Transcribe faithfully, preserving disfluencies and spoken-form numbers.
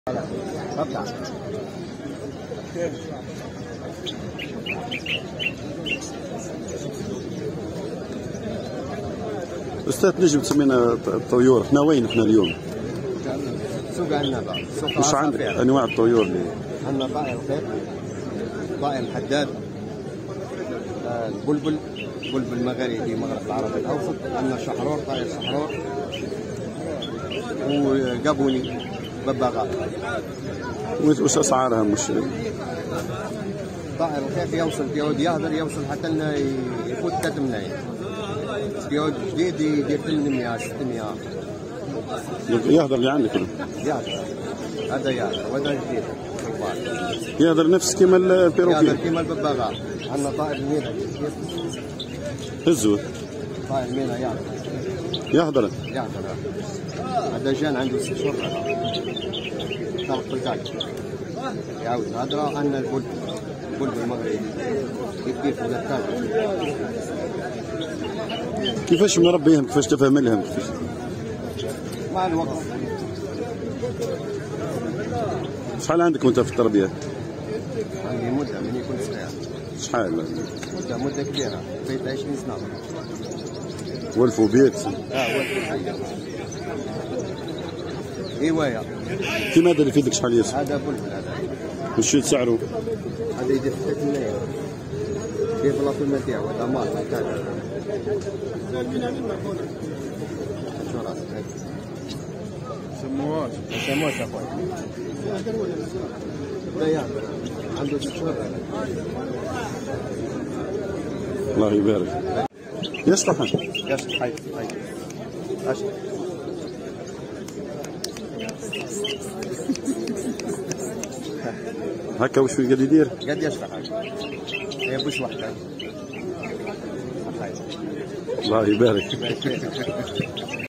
اطلع. أستاذ نجم تسمينا الطيور، احنا وين احنا اليوم؟ سوق عنابة، سوق وش عندك أنواع الطيور اللي عندنا طائر الخيط، طائر الحداد، البلبل، بلبل مغربي مغرب العربي الأوسط، عندنا شحرور، طائر شحرور، وقابوني ببغاء. وش أسعارها؟ مش طائر الخيط يوصل بيود يهدر يوصل حتى انه يفوت ثلاثة ملايين. بيود جديد يدير ثمانمية ستمية. يهدر اللي عندك؟ يهدر، هذا يهدر وهذا جديد. يهدر نفس كيما البيروكي؟ يهدر كيما الببغاء. عندنا طائر المينا هزوه. طائر المينا يهدر. يهدر؟ يهدر. هذا جان عنده ست شهور. طلق الكاك. يعود هدرة. عندنا البلبل. البلبل المغربي يدير في الثلاث. كيفاش مربيهم؟ كيفاش تفهم لهم؟ كيفاش؟ مع الوقت. شحال عندك وانت في التربيه؟ عندي مده من يكون صغير. شحال؟ مده مده كبيره، بقيت عشرين سنه. ولفوا بيت؟ اه ولفوا. هوايه. كيما هذا اللي في يدك شحال يسوى؟ هذا بلبل. هذا وش سعره؟ هذا يدير ثلاثة ملايين. يدير بلاصه المبيع وهذا مال هكذا. شو راسك؟ سموات سموات اخويا. هذا عنده ست شهور. الله يبارك. يصلح يصلح. هاي هاي اشرب. هكا وش قاعد يدير؟ قد يشرح. هي بوش وحده. الله يبارك.